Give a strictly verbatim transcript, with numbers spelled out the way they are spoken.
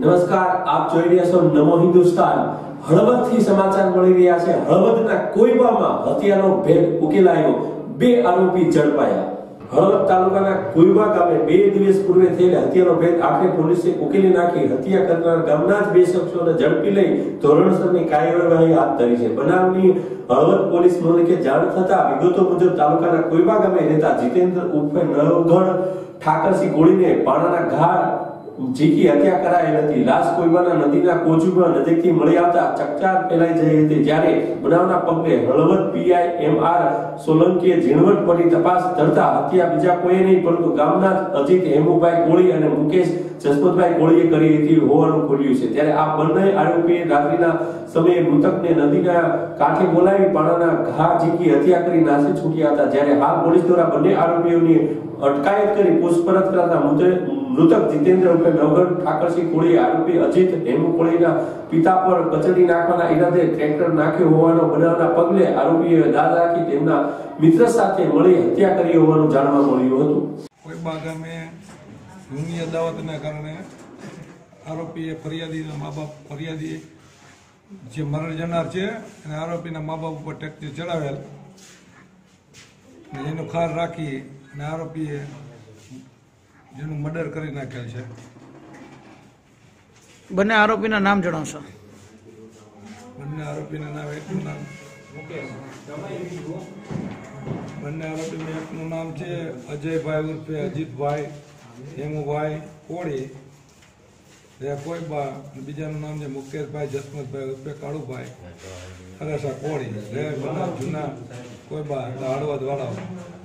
નમસ્કાર, આપ જોઈ રહ્યા છો નમો હિન્દુસ્તાન। હળવદથી સમાચાર મળી રહ્યા છે। હળવદના કોઈબામાં હત્યાનો ભેદ ઉકેલાયો, બે આરોપી ઝડપાયા। હળવદ તાલુકાના કોઈબા ગામે બે દિવસ પૂર્વે થયેલ હત્યાનો ભેદ આખરે પોલીસે ઉકેલી નાખી હત્યા કરનાર ગામના જ બે શખ્સોને ઝડપી લઈ ધોરણસરની કાર્યવાહી હાથ ધરી છે। બનાવની હળવદ પોલીસ મથકે જાણ થતા વિગતો મુજબ તાલુકાના કોઈબા ગામે રહેતા જીતેન્દ્ર ઉર્ફે નવઘણ ઠાકરસિંહ ગોળીને પાણાના ઘા જીકી હત્યા કરાયેલ હતી। લાશ કોઈબાના નદીના કોચુમાં નજીકથી મળી આવતા ચકચાર ફેલાઈ જઈ હતી। જ્યારે બનાવના પગલે હળવદ પીઆઈ એમ આર સોલંકીએ ઝીણવટ પડી તપાસ કરતા હત્યા બીજા કોઈ નહીં પરંતુ ગામના અજીત હેમુભાઈ કોળી અને મુકેશ જસવંતભાઈ કોળીએ કરી હતી હોવાનું ખુલ્યું છે। ત્યારે આ બંને આરોપીએ રાત્રિના સમયે મૃતકને નદીના કાંઠે બોલાવી પાણાના ઘા ઝીકી હત્યા કરી નાસી છૂટ્યા હતા। જ્યારે હાલ પોલીસ દ્વારા બંને આરોપીઓની અટકાયત કરી પૂછપરછ કરતા મૃતક જીતેન્દ્ર ઉર્ફે નવઘણ ઠાકરસિંહ કોળી આરોપી અજીત હેમુ કોળીના પિતા પર કચડી નાખવાના ઈરાદે ટ્રેક્ટર નાખ્યો હોવાનો બનાવના પગલે આરોપીએ દાદ રાખી તેમના મિત્ર સાથે મળી હત્યા કરી હોવાનું જાણવા મળ્યું હતું। કોઈબા ગામે જૂની અદાવતના કારણે આરોપીએ ફરિયાદીના મા બાપ ફરિયાદી જે મરણ જનાર છે અને આરોપીના મા બાપ ઉપર ટ્રેક્ટર ચડાવેલ એનો ખાર રાખી અને આરોપીએ જેનું મર્ડર કરી નાખેલ છે। બંને આરોપીના નામ જણાવશો? બંને આરોપીના નામ એકનું નામ બંને આરોપીનું એકનું નામ છે અજયભાઈ ઉર્ફે અજીતભાઈ હેમુભાઈ કોળી રે કોઈબા, બીજાનું નામ છે મુકેશભાઈ જસવંતભાઈ ઉર્ફે કાળુભાઈ હરેસા કોળી રે જૂના કોઈબા હળવદ વાળા।